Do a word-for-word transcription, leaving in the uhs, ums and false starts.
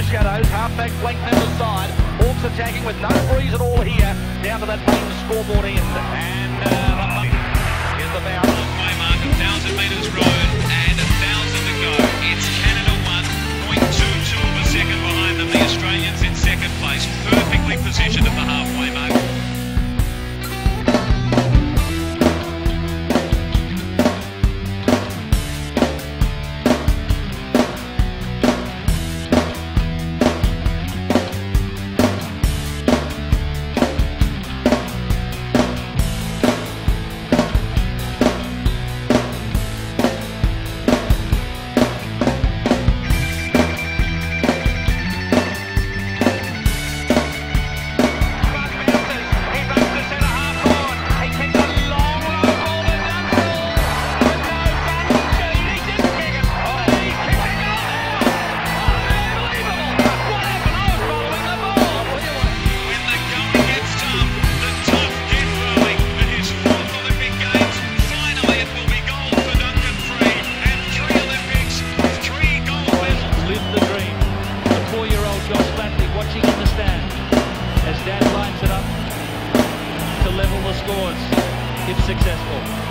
shadows, half-back flank down the side. Hawks attacking with no breeze at all here, down to that main scoreboard end. And uh, here's the bounce. Halfway mark, one thousand metres road and one thousand to go. It's Canada one point two two of a second behind them. The Australians in second place, perfectly positioned at the halfway mark. Dad lines it up to level the scores if successful.